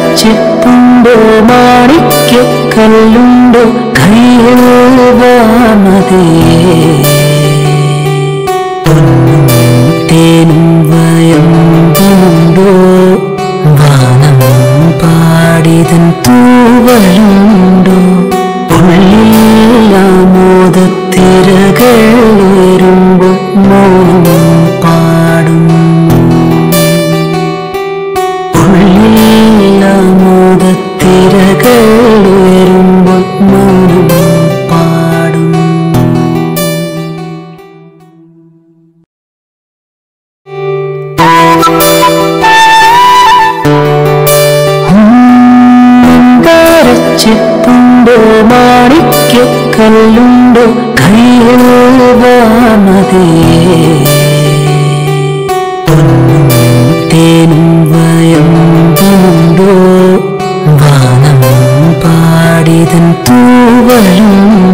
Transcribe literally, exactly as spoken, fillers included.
മന്ദാരച്ചിപ്പുണ്ടോ മാണിക്യക്കല്ലുണ്ടോ കയ്യിൽ വാമതിയേ പൊന്നും തേനും വയമ്പുണ്ടോ വാനം പാടിതൻ തൂവലുണ്ടോ ഉള്ളിലാമോദത്തിരകൾ ഉയരുമ്പോൾ മൗനം പാടും ഉള്ളിലാമോദത്തിരകൾ ഉയരുമ്പോൾ മൗനം പാടും മന്ദാരച്ചിപ്പുണ്ടോ മാണിക്യക്കല്ലുണ്ടോ കയ്യിൽ വാമതിയേ പൊന്നും തേനും വയമ്പുണ്ടോ വാനം പാടിതൻ തൂവലുണ്ടോ